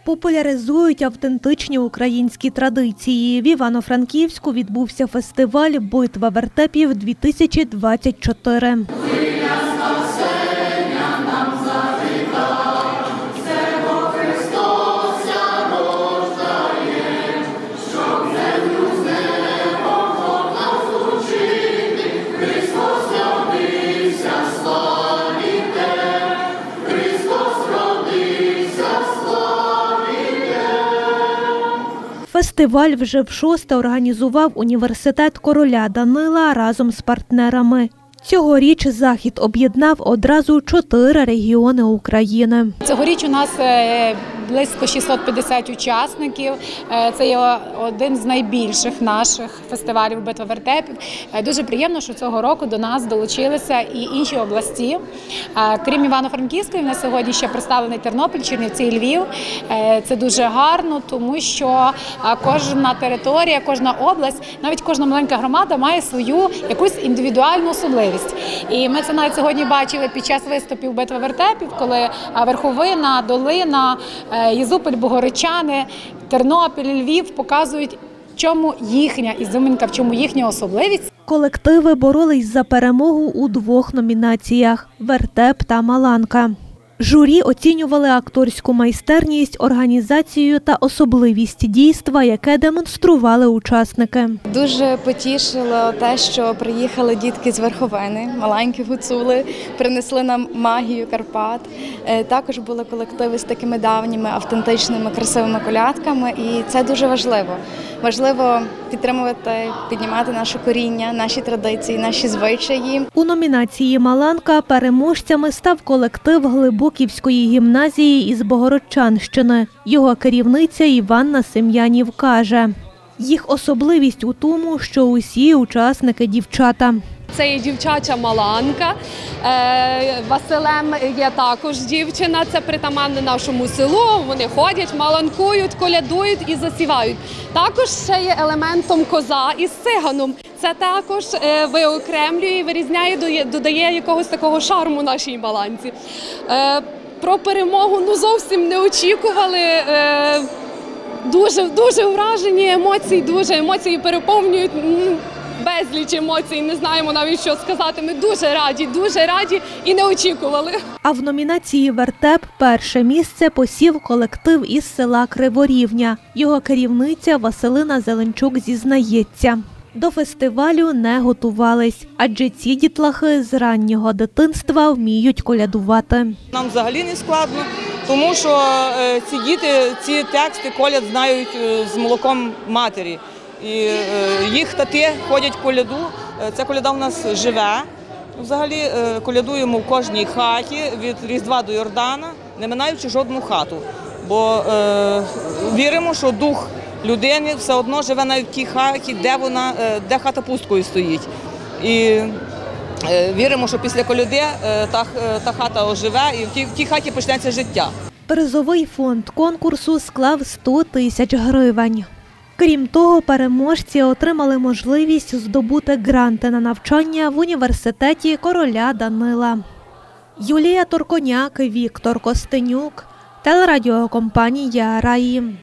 Популяризують автентичні українські традиції. В Івано-Франківську відбувся фестиваль «Битва вертепів-2024». Фестиваль вже вшосте організував університет короля Данила разом з партнерами. Цьогоріч захід об'єднав одразу 4 регіони України. Цьогоріч у нас близько 650 учасників. Це є один з найбільших наших фестивалів «Битва вертепів». Дуже приємно, що цього року до нас долучилися і інші області. Крім Івано-Франківської, на сьогодні ще представлений Тернопіль, Чернівці і Львів. Це дуже гарно, тому що кожна територія, кожна область, навіть кожна маленька громада має свою якусь індивідуальну особливість. І ми це навіть сьогодні бачили під час виступів «Битва вертепів», коли Верховина, Долина, Єзупіль, Богородчани, Тернопіль, Львів показують, в чому їхня ізюминка, в чому їхня особливість. Колективи боролись за перемогу у 2 номінаціях – «Вертеп» та «Маланка». Журі оцінювали акторську майстерність, організацію та особливість дійства, яке демонстрували учасники. Дуже потішило те, що приїхали дітки з Верховини, маленькі гуцули, принесли нам магію Карпат. Також були колективи з такими давніми, автентичними, красивими колядками, і це дуже важливо. Важливо підтримувати, піднімати наше коріння, наші традиції, наші звичаї. У номінації «Маланка» переможцями став колектив Глибоківської гімназії із Богородчанщини. Його керівниця Іванна Сем'янів каже, їх особливість у тому, що усі учасники – дівчата. Це є дівчача маланка, Василем є також дівчина, це притаманне нашому селу, вони ходять, маланкують, колядують і засівають. Також ще є елементом коза із циганом, це також виокремлює, вирізняє, додає якогось такого шарму нашій маланці. Про перемогу зовсім не очікували, дуже вражені, емоції переповнюють. Безліч емоцій, не знаємо навіть, що сказати. Ми дуже раді і не очікували. А в номінації «Вертеп» перше місце посів колектив із села Криворівня. Його керівниця Василина Зеленчук зізнається, до фестивалю не готувались, адже ці дітлахи з раннього дитинства вміють колядувати. Нам взагалі не складно, тому що ці діти ці тексти коляд знають з молоком матері. І їх тати ходять коляду, ця коляда у нас живе. Взагалі колядуємо в кожній хаті від Різдва до Йордана, не минаючи жодну хату. Бо віримо, що дух людини все одно живе навіть в тій хаті, де хата пусткою стоїть. І віримо, що після коляди та хата оживе і в тій хаті почнеться життя. Призовий фонд конкурсу склав 100 тисяч гривень. Крім того, переможці отримали можливість здобути гранти на навчання в університеті короля Данила. Юлія Торконяк, Віктор Костенюк, телерадіокомпанія «Раї».